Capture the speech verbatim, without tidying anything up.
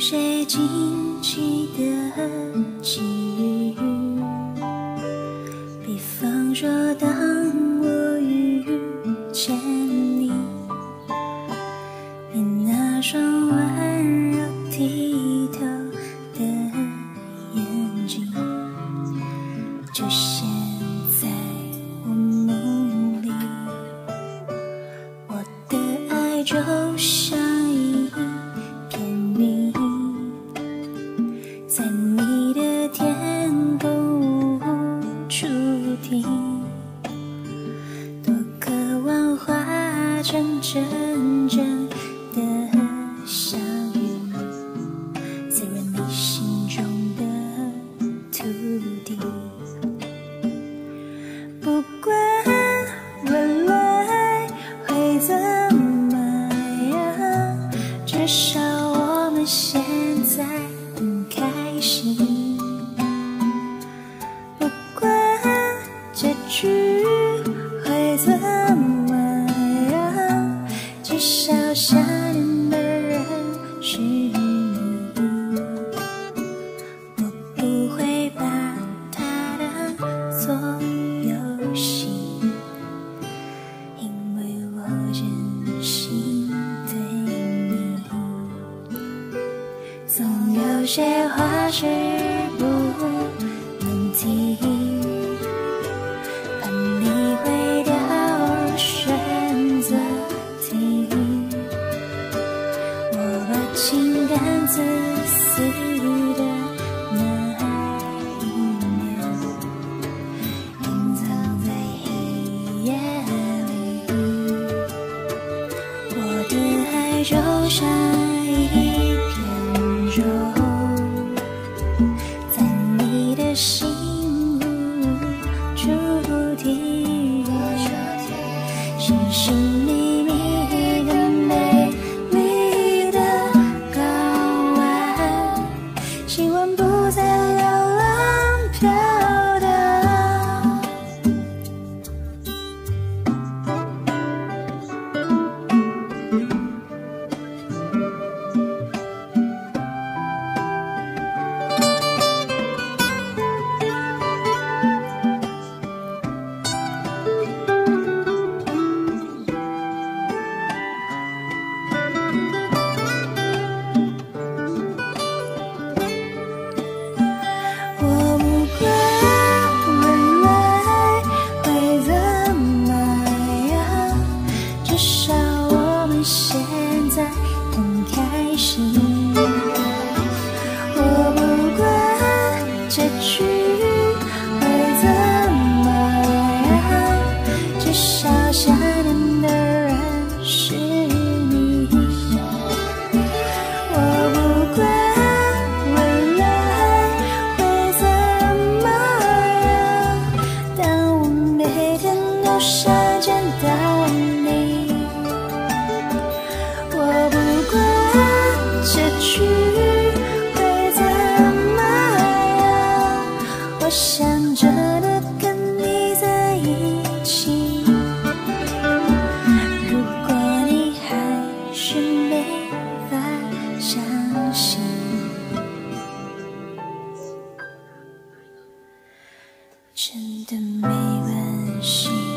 些惊奇的际遇，比方说当我遇见你，你那双温柔剔透的眼睛，就现在我梦里，我的爱就像一片云，在你的天空无处停，多渴望化成真正的相遇，滋润你心中的土地。不管未来会怎么样，至少我们现在很开心。不管结局会怎么样，至少想念的人是你。我不会把它当作游戏，因为我真心对你。总有些话是不能提，怕你会掉选择题。我把情感自私的那一面隐藏在黑夜里，我的爱就像一片舟，在你的心无处停，寻寻觅觅的美丽的港湾，希望不再流浪飘荡。我不管未来会怎么样，至少我们现在很开心。我不管结局会怎么样，至少想念的人是你。我不管未来会怎么样，但我每天都想见到你。我不管结局会怎么样，我想着的跟你在一起。如果你还是没法相信，真的没关系。